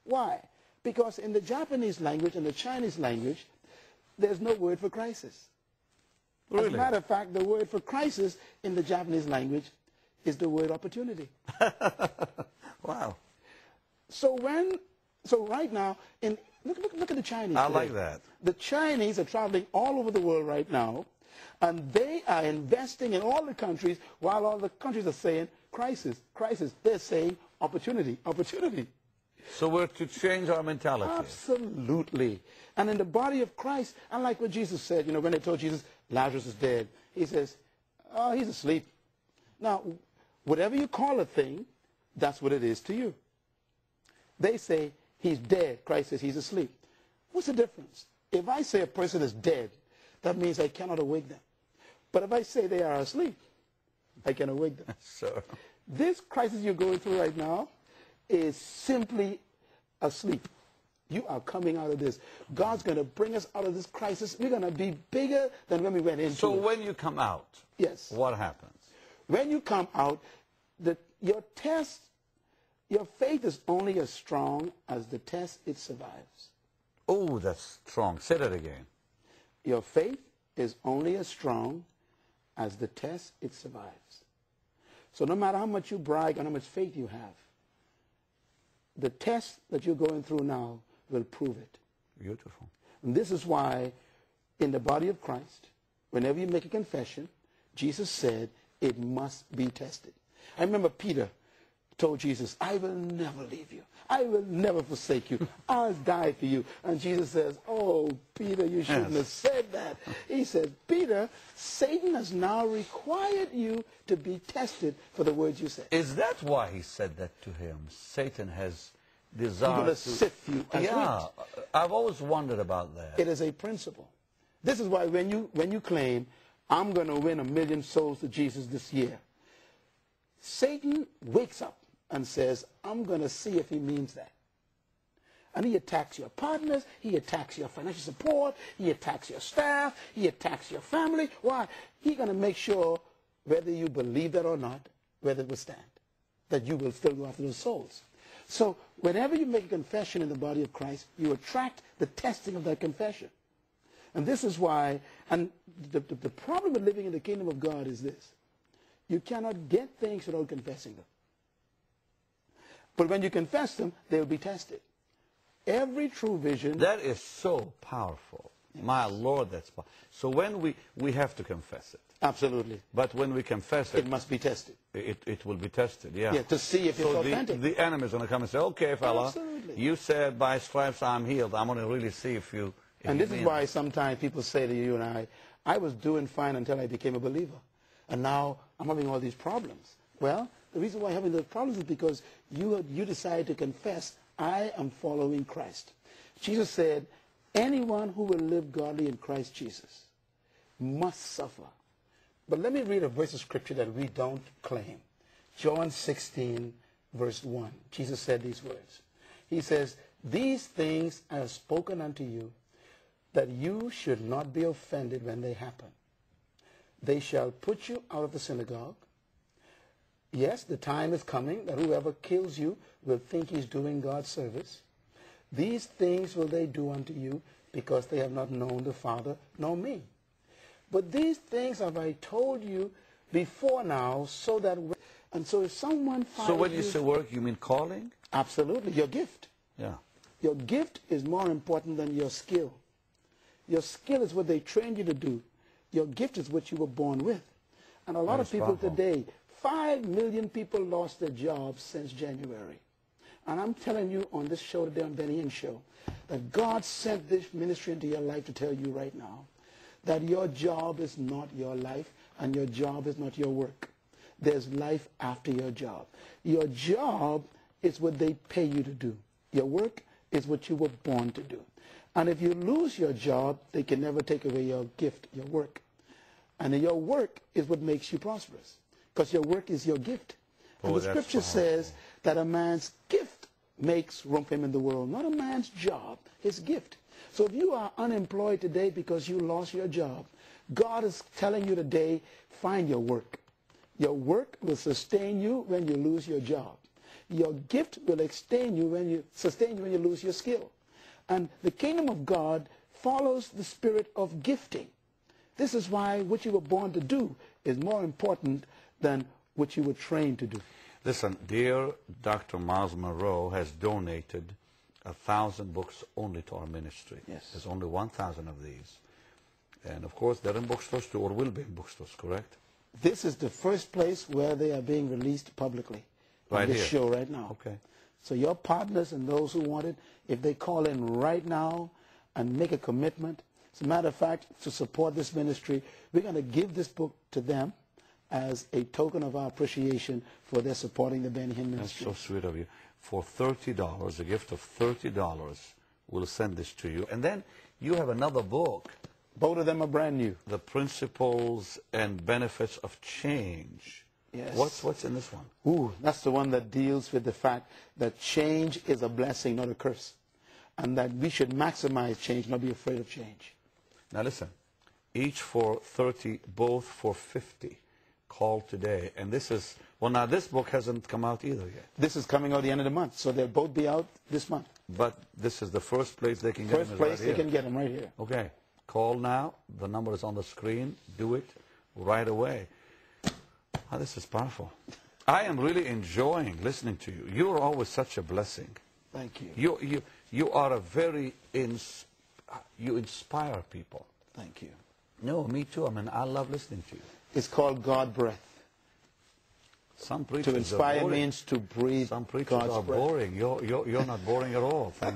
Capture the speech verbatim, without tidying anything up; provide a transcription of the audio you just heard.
Why? Because in the Japanese language and the Chinese language, there's no word for crisis. Really? As a matter of fact, the word for crisis in the Japanese language is the word opportunity. Wow. So when, so right now, in look, look, look at the Chinese. I today. like that. The Chinese are traveling all over the world right now, and they are investing in all the countries, while all the countries are saying crisis, crisis. They're saying opportunity, opportunity. So we're to change our mentality. Absolutely. And in the body of Christ, unlike what Jesus said, you know, when they told Jesus, Lazarus is dead, he says, oh, he's asleep. Now, whatever you call a thing, that's what it is to you. They say, he's dead. Christ says he's asleep. What's the difference? If I say a person is dead, that means I cannot awake them. But if I say they are asleep, I can awake them. So, This crisis you're going through right now is simply asleep. You are coming out of this. God's going to bring us out of this crisis. We're going to be bigger than when we went into so it. when you come out, Yes. what happens? When you come out, the, your test, your faith is only as strong as the test it survives. Oh, that's strong. Say that again. Your faith is only as strong as the test it survives. So no matter how much you brag and how much faith you have, the test that you're going through now will prove it. Beautiful. And this is why in the body of Christ, whenever you make a confession, Jesus said it must be tested. I remember Peter told Jesus, I will never leave you. I will never forsake you. I'll die for you. And Jesus says, oh, Peter, you shouldn't Yes. have said that. He says, Peter, Satan has now required you to be tested for the words you said. Is that why he said that to him? Satan has He's desire going to to sift you as Yeah, wheat. I've always wondered about that. It is a principle. This is why when you, when you claim, I'm going to win a million souls to Jesus this year, Satan wakes up and says, I'm going to see if he means that. And he attacks your partners, he attacks your financial support, he attacks your staff, he attacks your family. Why? He's going to make sure, whether you believe that or not, whether it will stand, that you will still go after those souls. So whenever you make a confession in the body of Christ, you attract the testing of that confession. And this is why, and the, the, the problem with living in the kingdom of God is this. You cannot get things without confessing them. But when you confess them, they will be tested. Every true vision... That is so powerful. Yes. My Lord, that's powerful. So when we, we have to confess it. Absolutely. But when we confess it... It must be tested. It, it will be tested, yeah. Yeah, to see if so it's the, authentic. the enemy is going to come and say, okay, fella, Absolutely. you said by stripes I'm healed. I'm going to really see if you... If And you this is mean why it. sometimes people say to you and I, I was doing fine until I became a believer. And now I'm having all these problems. Well, the reason why I'm having those problems is because you, you decided to confess, I am following Christ. Jesus said, anyone who will live godly in Christ Jesus must suffer. But let me read a verse of scripture that we don't claim. John sixteen, verse one. Jesus said these words. He says, these things I have spoken unto you, that you should not be offended when they happen. They shall put you out of the synagogue. Yes, the time is coming that whoever kills you will think he's doing God's service. These things will they do unto you, because they have not known the Father nor me. But these things have I told you before now, so that... And so if someone finds So when you you, say work, you mean calling? absolutely, your gift. Yeah. Your gift is more important than your skill. Your skill is what they trained you to do. Your gift is what you were born with. And a lot That of is people powerful. today, five million people lost their jobs since January. And I'm telling you on this show today, on Benny Hinn Show, that God sent this ministry into your life to tell you right now that your job is not your life and your job is not your work. There's life after your job. Your job is what they pay you to do. Your work is what you were born to do. And if you lose your job, they can never take away your gift, your work. And your work is what makes you prosperous, because your work is your gift. And Oh, the that's scripture powerful. says that a man's gift makes room for him in the world, not a man's job, his gift. So if you are unemployed today because you lost your job, God is telling you today, find your work. Your work will sustain you when you lose your job. your gift will sustain you when you sustain you when you lose your skill. And the kingdom of God follows the spirit of gifting. This is why what you were born to do is more important than what you were trained to do. Listen, dear Doctor Miles Monroe has donated a thousand books only to our ministry. Yes. There's only one thousand of these. And of course, they're in bookstores too, or will be in bookstores, correct? This is the first place where they are being released publicly. Right on this here. show right now. Okay. So your partners and those who want it, if they call in right now and make a commitment, as a matter of fact, to support this ministry, we're going to give this book to them as a token of our appreciation for their supporting the Benny Hinn ministry. That's so sweet of you. For thirty dollars, a gift of thirty dollars, we'll send this to you. And then you have another book, Both of them are brand new. The Principles and Benefits of Change. Yes. What's, what's in this one? Ooh, that's the one that deals with the fact that change is a blessing, not a curse. And that we should maximize change, not be afraid of change. Now listen, each for thirty, both for fifty. Call today. And this is, well now this book hasn't come out either yet. This is coming out the end of the month, so they'll both be out this month. But this is the first place they can get First them is place right they here. can get them right here. Okay. Call now. The number is on the screen. Do it right away. Oh, this is powerful. I am really enjoying listening to you. You are always such a blessing. Thank you. You, you, you are a very, ins you inspire people. Thank you. No, me too. I mean, I love listening to you. It's called God breath. Some preachers To inspire are boring. means to breathe Some preachers God's are breath. boring. You're, you're, you're not boring at all. Thank